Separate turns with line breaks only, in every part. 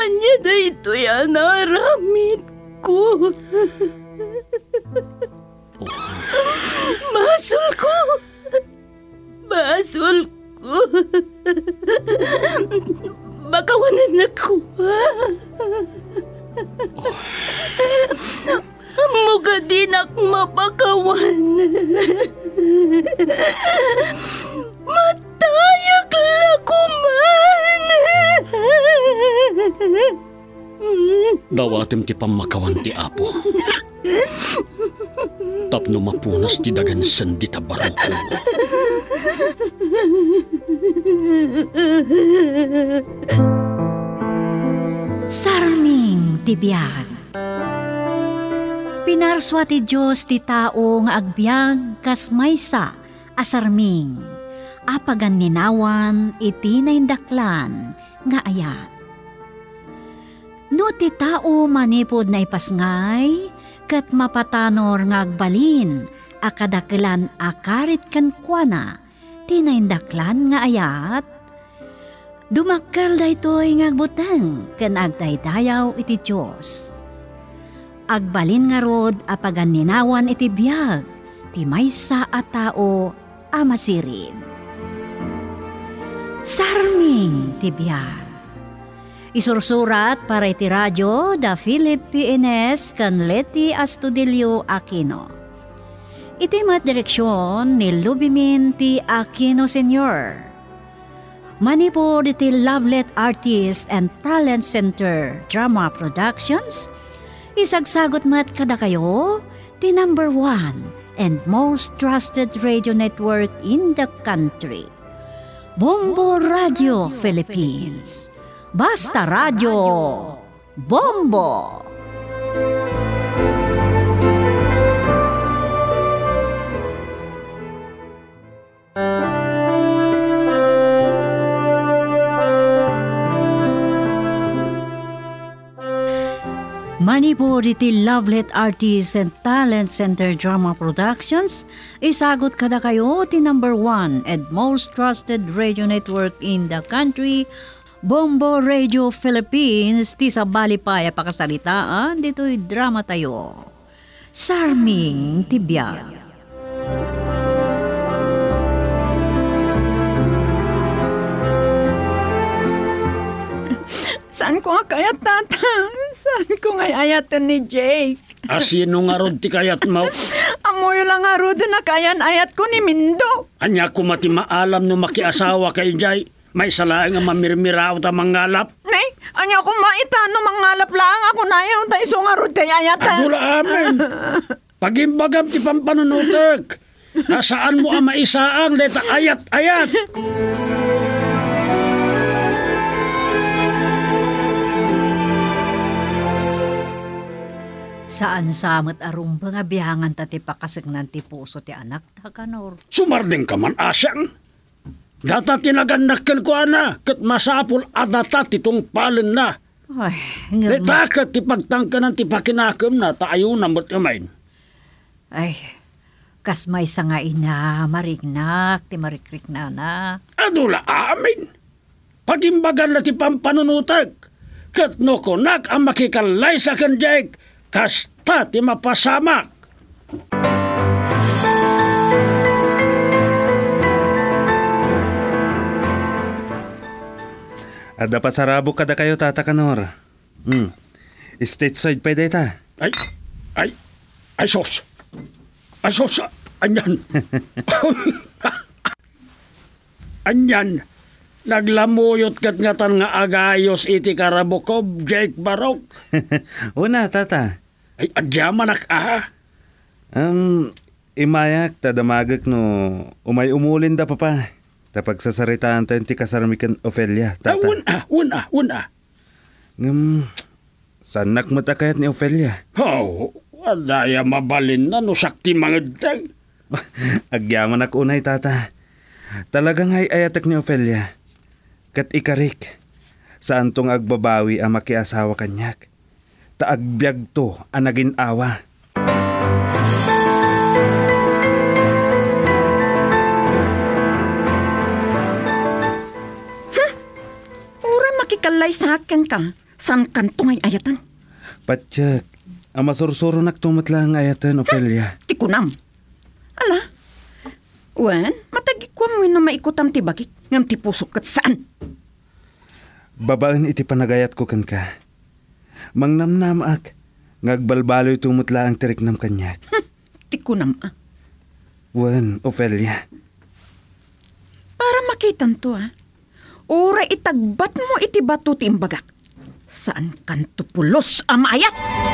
Anya na ito yan naramit ko. Basol ko. Basol ko. Bakawanan ako. Muga din ako mapakawan. Matayag lakuman.
Dawatim ti pamakawan ti Apo. Tapno mapunas ti dagan sendi tabarang ko.
Sarming ti biyag. Pinarswa ti Diyos ti tao nga agbyag kas maysa asarming. Apagan ninawan iti naindaklan nga ayat. No ti tao manipod na ipasngay, kat mapatanor nga agbalin, akadakilan akarit kan kuana, ti naindaklan nga ayat. Dumakkel daytoy nga agbuteng, ken agdaydayaw iti Diyos. Agbalin nga rod apagan ninawan iti biyag, ti maysa a tao amasirin. Sarming ti biyag. Isursurat para iti radyo da Philip P.N.S. kan Leti Astudillo Aquino. Iti mat direksyon ni Lubimin T. Aquino Sr. Manipod iti Lovelet Artist and Talent Center Drama Productions. Isagsagot mat kada kayo ti number 1 and most trusted radio network in the country. Bombo Radio Philippines. Basta Radio Bombo! Manipod iti Lovelet Artists and Talent Center Drama Productions, isagot kada kayo ti number 1 and most trusted radio network in the country, Bombo Radio Philippines, ti sa balipaya pakasalitaan, dito'y drama tayo. Sarming Tibiyag.
Saan ko nga kayat, tata? Saan ko nga ayatan ni Jake?
Asino nga rod ti kayat mo?
Amoy lang nga rod na kayan ayat ko ni Mindo.
Anya ko mati maalam no makiasawa kay Jay. May salaing nga mamirmiraw ta mangalap.
Nay, anya ko maita no mangalap lang ako na yun. Ta iso nga rod kay ayatan.
Agula amin. Pagimbagam ti pampanunutek. Nasaan mo ang maisaang deta ayat-ayat?
Saan samot arum nga bihangan ta ti pakasagnan ti puso ti anak ta kanor.
Sumarding ka man asyang. Data tinaganakken ko ana, kat masapul adata titong palen na.
Ay,
Retakat ti pagtangkanan ti pakinakam na taayo na mo't kamain.
Ay, kas may sangain na marignak ti marikrik na na.
Adula amin. Pagimbagan na ti pampanunutag. Kat no konak ang makikalay sa kanjek, kasta ti mapasamak.
Ada pasarabo kada kayo, Tata Kanor. Stateside pa data.
Ay, sos. Anyan. Anyan. Naglamuyot kat ngatan nga agayos iti Karabukob, Jake Barok.
Una, Tata.
Ay, adyaman aha.
Imayak, tadamagak no umay umulin da papa. Tapag sasaritaan tayo ti kasarmikan Ophelia, Tata.
Una.
Sanak mo takayat ni Ophelia.
Wadaya mabalin na no sakti mangagdag.
Agyaman ako unay, Tata. Talagang ayatak ni Ophelia. Kat ikarik, saan tong agbabawi ang makiasawa kanyak. Taagbyag to ang naging awa.
Ure makikalay sa akin ka. San kanto ngay ayatan?
Patyak, ang masursuro nagtumat lang ayatan, Ofelia.
Ti kunam. Ala, wen, matagikwa mo na maikutam ti bagik. Ngam ti pusok kat saan?
Babaan iti panagayat ko kan ka. Mangnamnam ak, ngagbalbaloy tumutla ang tiriknam kanyak.
Ti kunam ah.
Wen, Ofelia.
Para makitan to ah. Ura itagbat mo iti bato ti imbagak. Saan kanto pulos amayat?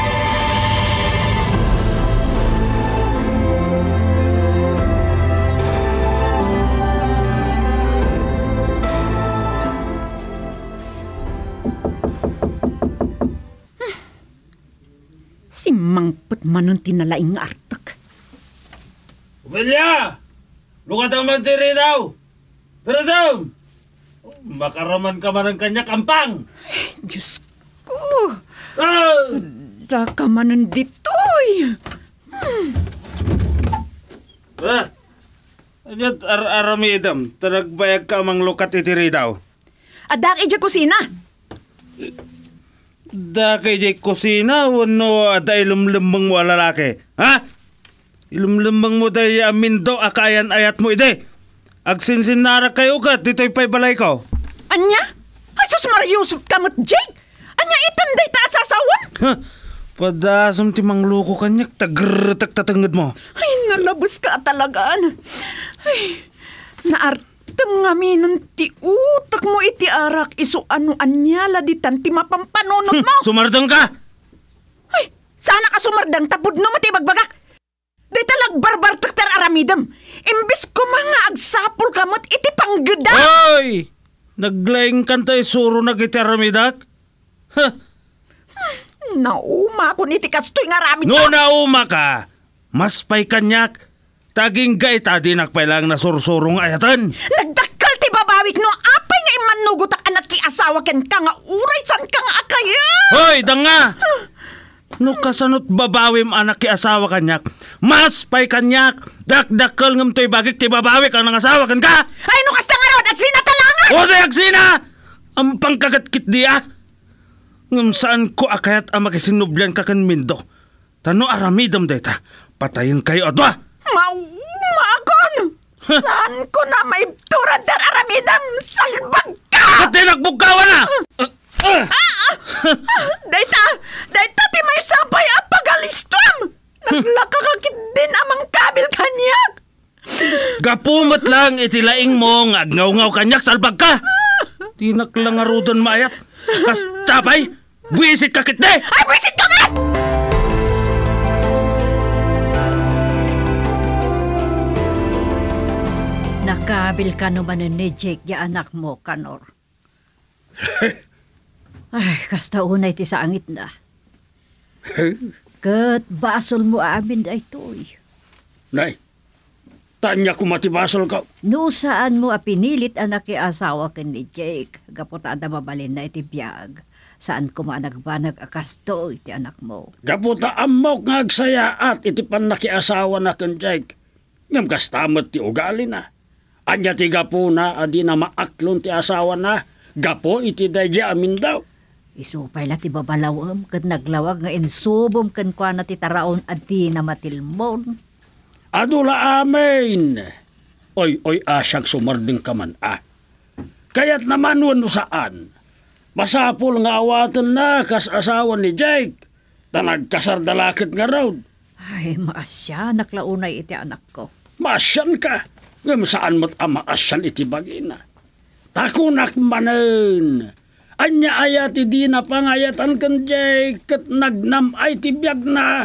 Si mangput manon tinalaing nga artak.
Ofelia! Lukat ang magtiri daw! Terusam! Makaraman ka man ang kanya kampang!
Diyos ko,
Ah!
daka manon ditoy.
Ah! Anyat arami idam, tanagbayag ka mang lukat itiri daw.
Adak ija kusina.
Da kay jay kusina, wano ada ilumlumbang mo lalaki. Ha? Ilumlumbang mo day amin daw akayan ayat mo ide. Agsinsinara kayo ka, dito'y pa'y balay ko.
Anya? Ay, sus Marius, kamot Jake! Anya itanday ta asasawan?
Ha? Padasam ti mangluko kanyak, tagrtak tatangad mo.
Ay, nalabos ka talagaan. Ay, naartem nga minon ti utak mo iti arak iso ano anyala ditan ti mapampanunot mo.
Sumardang ka!
Ay, sana ka sumardang tapod no mati bagbagak. Day talag barbar taktar aramidam. Imbis ko mga agsapol kamot iti panggeda.
Hoy! Naglaing kantay suro na gitaramidak? Ha?
Nauma ko niti kastoy nga ramid
No nauma ka! Mas pa'y kanyak. Taging gaita di nakpailang na sursurong ayatan.
Nagdakkel ti babawik no apay nga imanugot ak anak ki asawa ken ka nga uray san ka nga akaya.
Hoy, danga! No kasanot babawim anak ki asawa kanyak, mas pa'y kanyak, dakdakkel ngam to'y bagik ti babawik ang asawa kan ka!
Ay no kasta nga rod at sinatalangan.
O dayak sina! Ang pangkagatkit diya! Ngam saan ko akayat ang makisinublan ka kan mindo. Tano aramidam dayta, patayin kayo adwa!
Maumakon! Saan ko na may turad dar aramidam salbag ka!
Pati nagbugkawa na!
Dayta ti may sampay apagalistom! Naglakakakit din amang kabil kanyak!
Gapumat lang itilaing mo nga agnaw-ngaw kanyak salbag ka! Di naklangarudan maayat! Kas tapay, buwisit kakit de!
Ay, buwisit ka ba?
Nakabil ka naman ni Jake ya anak mo, Kanor. Ay, kasta unay ti sa angit na. Kat basol mo amin ay toy.
Nay, tanya ko matibasol ka.
No saan mo apinilit anak ki asawa ken ni Jake. Gaputa da mabalin na iti biyag. Saan ko managbanag akasto iti anak mo.
Gaputa amok nga agsayaat iti panakiasawa na ken Jake. Ngam kastamot ti ugali na. Anya ti gapo na adi na maaklon ti asawa na. Gapo iti dayja amin daw.
Isupay la ti babalawam kat naglawag nga insubom ken kwa na ti taraon adi na matilmon.
Adula amin. Oy asyang sumarding ka man Kaya't naman wano saan. Masapul nga awatan na kas asawa ni Jake. Tanagkasardalakit nga raw.
Ay, maasya naklaunay iti anak ko.
Maasyan ka. Ngam saan mo't amaasyan iti bagina. Takunak manen. Anya ayat di na pangayatan kan Jake kat nagnam ay tibiyag na.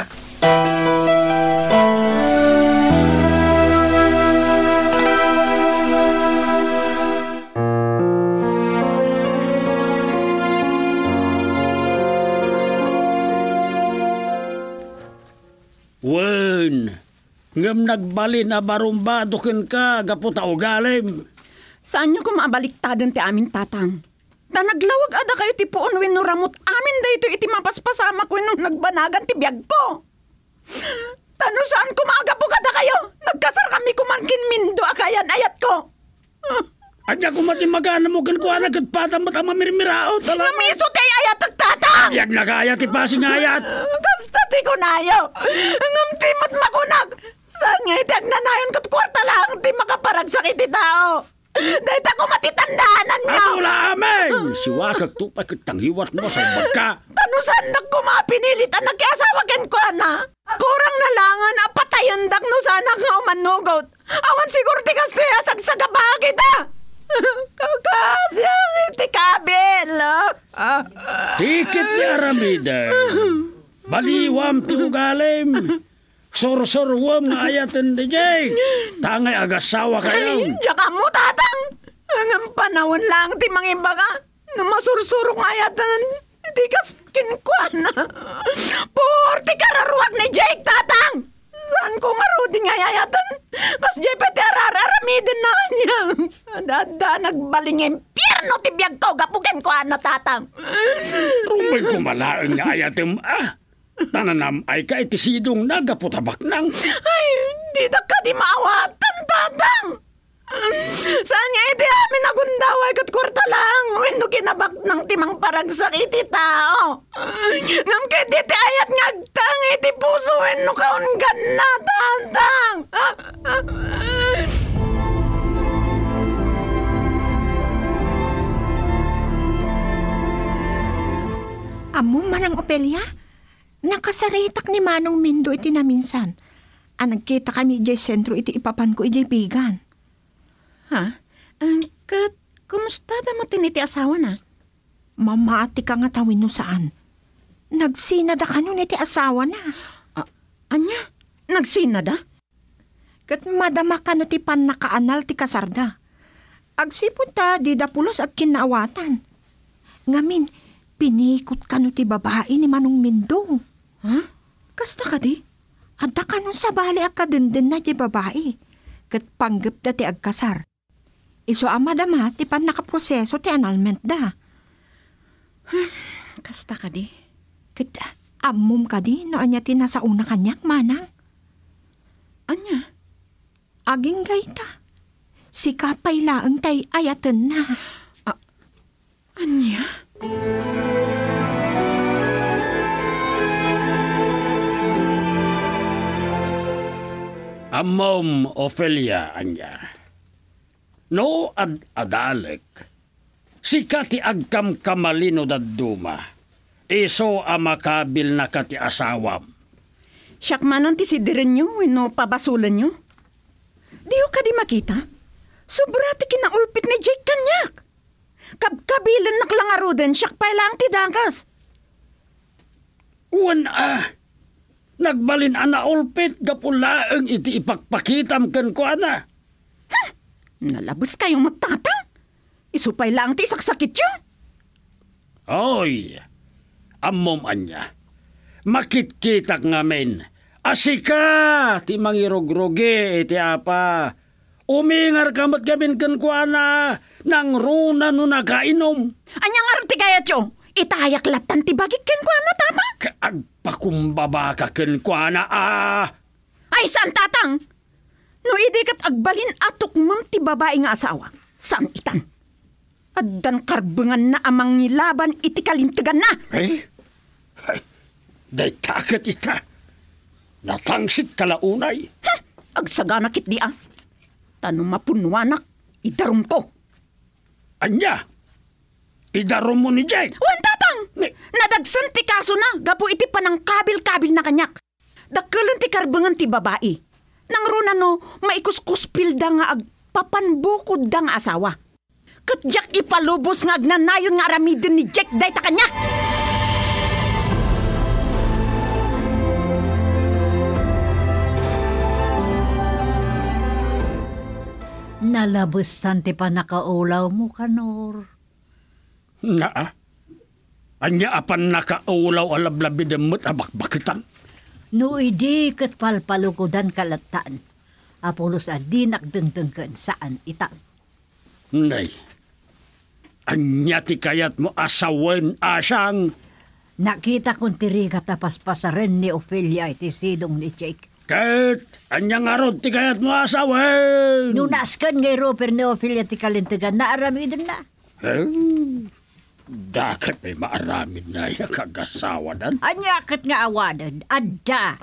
Wen, ngam nagbali na barumbado ken ka gaputa ugalim.
Saan nyo ko maabaliktadan ti amin tatang? Ta naglawag ada kayo ti puon wenno ramot amin dayto iti mapaspasama ko nung nagbanagan ti biyag ko. Tano saan ko maagapo kada kayo? Nagkasar kami kumangkin mindo akayan ayat ko.
Anya ko mati magana mo kan ko anak at patang mata mamirmiraot.
Ngamiso tay ayat tatang!
Yag nagayat ti pasingayat.
Kasta ti kunayo. Ngam ti matmakunag. Saan nga iti agnanayon ko't kwarta lang ti makaparagsak iti tao. Dahil ako matitandaanan niyo.
Atula amin! Siwakag tupay kitang hiwat mo sa bagka.
Tanusan dak ko mapinilit ang nagkasawa ken ko na. Kurang nalangan apatayan dak no sana nga umanugot. Awan siguro ti kastoy sagsagabagi ta. Kakasyang iti kabil.
Tikit ti aramida. Baliwam ti ugalim. Sorsorwam nga ayaten di jay. Tangay agasawa kayo.
Diya ka mo, tatang. Ang panahon lang ti mangibaga. Na masursurong ayatan. Di kas kinkwana. Porti kararuwag ni Jake, tatang. Saan ko maruding ayatan? Kas Jay pati araramidin na kanya. Dada nagbaling impyerno ti biyag ko. Gapukin ko na, tatang.
Rumay kumalaang nga ayatem tananam ay ka itisidong nagaputabak nang.
Ay, di da ka di maawatan, tatang. Saan nga iti amin nagundaway kat kwarta lang. Weno kinabak ng timang paragsak iti tao. Ngam kiti ti ayat ngagtang iti puso weno kaungan na, tatang.
Amo manang Opelia? Nakasaritak ni Manong Mindo iti na minsan. Nagkita kami iti sentro iti ipapan ko iti bigan.
Ha? Kumusta da mo tiniti asawa na?
Mamaati ka nga tawin no saan. Nagsinada ka nun iti asawa na.
Anya? Nagsinada?
Kat madama ka no ti pan nakaanal ti kasarda. Agsipod ta di da pulos ag kinaawatan. Ngamin, pinikot ka no ti babae ni Manong Mindo.
Ha? Kasta ka di?
Adda ka nun sa bali akadenden na di babae. Kat panggap da ti agkasar. Iso amadama ti pan nakaproseso ti annulment da.
Kasta ka di?
Kat amom ka di no anya ti nasa una kanyak manang.
Anya?
Aging gayta. Si kapay laang tay ayaten na.
Anya?
Amom Ophelia anya. No adalek. Sika ti agkam kamalino dadduma. Iso amakabil na ka ti asawam.
Siyak manon ti sidirin nyo, wino pabasulan nyo. Diyo ka di makita? Sobra ti kinaulpit ni Jake kanyak. Kabkabilan naklangarudan, siyak pa lang ti dangkas.
Nagbalin ana ulpit gapulaeng iti ipakpakitam ken ko ana.
Nalabos kayong magtatang. Isupay lang ti saksakit yun.
Oy, amom anya. Makitkitak ngamin. Asika, ti mangirogroge iti apa. Umingar kamot gamin ken ko ana. Nang runa no nagainom.
Anyang arti kaya tiyo. Itayak latan ti bagik ken ko ano, tatang?
Kaagpakumbaba ka ken ko ana
Ay, saan, tatang? No idikat agbalin atok mam ti babae nga asawa. Saan itan? Addan karbengan na amang nilaban iti kalintigan na.
Ay, day takat ita. Natangsit kalaunay.
Agsaganakit di Tanong mapunwanak, idarum ko.
Anya, idarum mo ni Jake.
Wan, tatang! Nadagsan ti kaso na, gapo iti panang kabil-kabil na kanyak. Dakkalan ti karbengan ti babae. Nang runa no, maikuskuspil da nga agpapanbukod da nga asawa. Kat Jack ipalubos nga agnanayon nga aramidin ni Jack day ta kanyak.
Nalabusan ti pa nakaulaw mo, Kanor.
Naa, anya apan nakaulaw alablabi demut abakbakitan.
No idi kat palpalukodan kalatan. Apulos adinak dengdengken saan ita.
Nay, anya ti kayat mo asawen asang.
Nakita kong tirikat na paspasaren ni Ophelia iti sidong ni Jake.
Kat, anya nga rod ti kayat mo asawen.
Nunaskan ngay Roper ni Ophelia ti kalintigan na aramidin na.
Dakat may maaramid na yung kagasawanan.
Anyakit nga awanan, adda.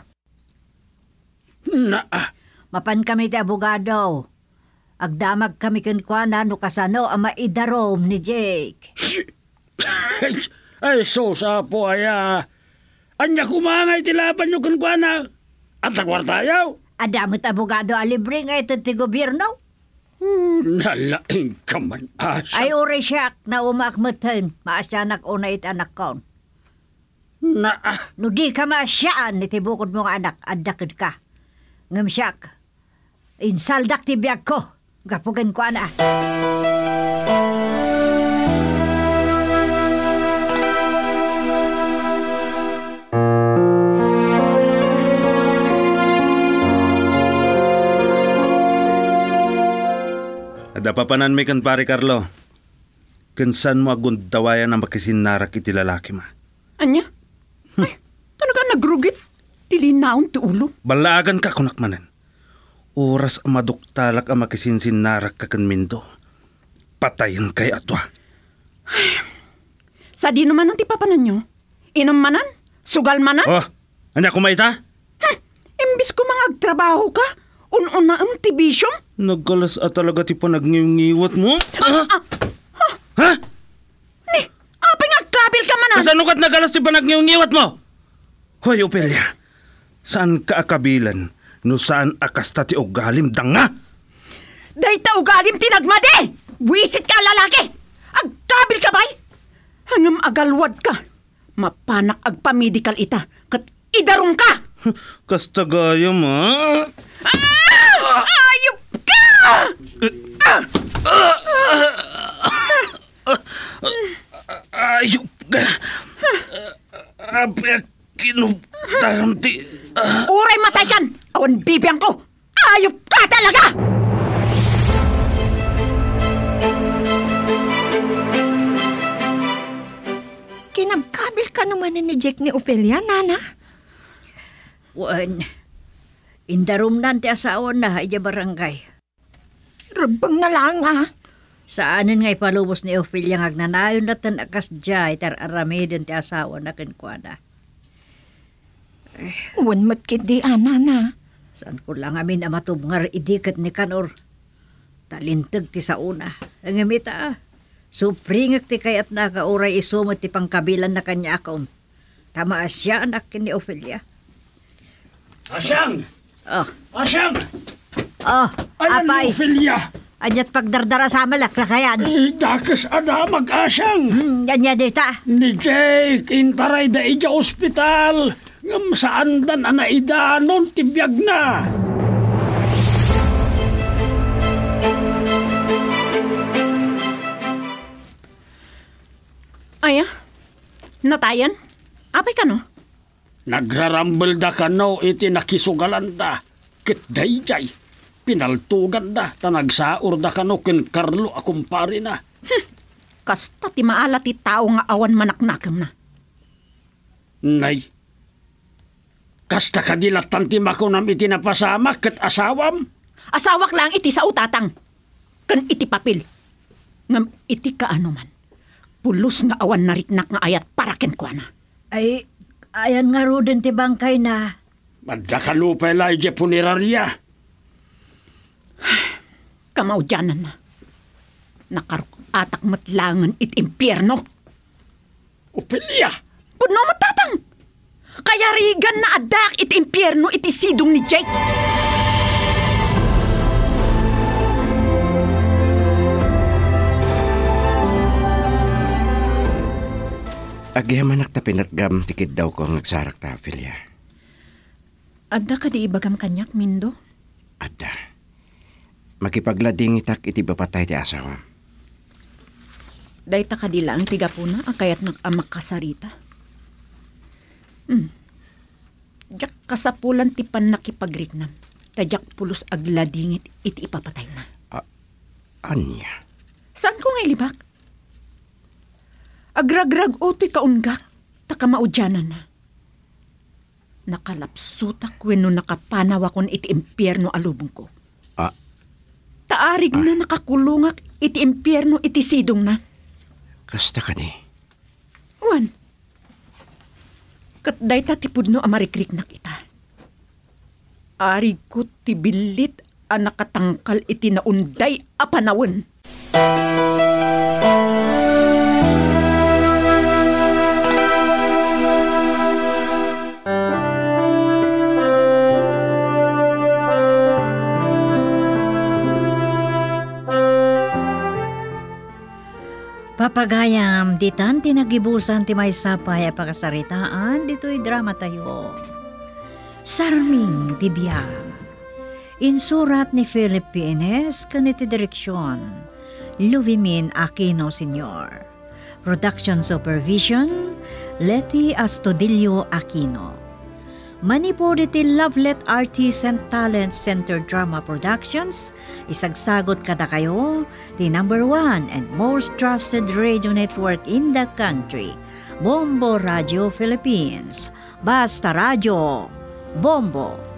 Na,
Mapan kami ti abogado. Agdamag kami kenkwana no kasano ang maidarom ni Jake.
ay, so sa po aya. Anya kumangay tilapan nyo kan kwa na. At nagwartayaw.
Adamot abogado alibre nga ito ti gobyerno.
Nalaing ka man, Asyang.
Ay uri siyak na umakmatan. Maasyanak una it anak kon.
Na,
No di ka maasyaan ni tibukod mong anak, adakad ka. Ngam siyak, insaldak ti biyag ko. Gapugan ko na.
Adapapanan mi kan pare Carlo. Kansan mo agundawayan na makisinarak iti lalaki ma.
Anya? Ay, talaga nagrugit. Tilinaon ti ulo.
Balaagan ka kunakmanan. Oras ang maduktalak ang makisininarak ka kan mindo. Patayin kay atwa.
Sa di naman ang tipapanan nyo. Inom manan? Sugal manan?
Oh, anya kumaita?
Imbis ko mga agtrabaho ka. Un-una ang tibisyong.
Nagkalas at talaga ti panagniwat mo? Ha?
Ni, apay nga kabil ka manan.
Kasano ka't nagalas ti panagniwat mo? Hoy, Opelia. Saan ka akabilan? No saan akasta ti ugalim danga?
Dahita ugalim tinagmade! Buisit ka lalaki! Agkabil ka bay! Hangam agalwad ka. Mapanak agpamedikal ita. Kat idarong ka!
Kasta gaya ma.
Ayop ka!
Ayup ka. Ape kinutaram ti.
Uray matay kan! Awan bibiyang ko! Ayop ka talaga!
Kinagkabil ka naman ni Jake ni Ophelia, nana.
Wan, indarom nan ti asawa na iya barangay.
Rabang na lang
Saanin nga ipalubos ni Ophelia nga agnanayon na tan akas jay tar aramidin ti asawa na kenkwana.
Uwan matkit di nana.
Saan ko lang amin amatubngar idikat ni Kanor. Talintag ti sa una. Ang imita supringak ti kayat nakauray isumot ti pangkabilan na kanya akong. Tama siya anak ni Ophelia.
Asyang!
Oh,
Asyang!
apay.
Ayan ni Ophelia.
Anyat pagdardara sa malak na kayan.
Dakas ada mag-asyang.
Ganyan dita.
Ni Jake, intaray da ija ospital. Ngam saan dan ana idanon tibiyag na.
Aya, natayan? Apay ka no?
Nagrarambel da ka no iti nakisugalan da. Kit dayjay. Pinaltugan da. Tanagsaur da ka no ken Carlo akumpari na.
Kasta ti maala ti tao nga awan manaknakam na.
Nay. Kasta kadilatan ti makunam iti napasama ket asawam.
Asawak lang iti sa utatang. Kan iti papel. Ngam iti kaano man. Pulos nga awan nariknak nga ayat para kenkwana.
Ay, ayan nga ro din ti bangkay na.
Madakalupa la ije punerarya.
Kamaudyanan na. Nakaruk atak matlangan iti impyerno.
Ophelia.
Puno matatang. Kaya rigan na adak iti impyerno iti sidong ni Jake.
Agyamanak ta pinatgam tikid daw ko ang nagsarak ta, Ophelia.
Adda ka di ibagam kanyak, Mindo?
Adda. Makipaglading itak iti bapatay ti asawa.
Dahita ka di lang tiga po na, akayat nakamak kasarita. Jak kasapulan ti pan nakipagriknam. Tadyak pulos agladingit iti ipapatay na.
Anya?
Saan ko nga ilibak? Agragrag o ti kaunggak, takamaudyanan na. Nakalapsutak wenno nakapanawa kon iti impyerno alubong ko. Taarig na nakakulungak iti impyerno iti sidong na.
Kasta ka di.
Kat dayta ti pudno amarikrik na kita. Ari ko ti bilit a nakatangkal iti naunday a panawon.
Papagayam, ditan tinagibusan ti may sapay a pakasaritaan, dito'y drama tayo. Sarming Tibiyag. Insurat ni Philip P. Ines, kaniti direksyon. Luvimin Aquino Sr. Production Supervision, Leti Astudillo Aquino. Manipuri ti Lovelet Artists and Talent Center Drama Productions, isagsagot kada kayo, the #1 and most trusted radio network in the country, Bombo Radio Philippines. Basta Radio, Bombo.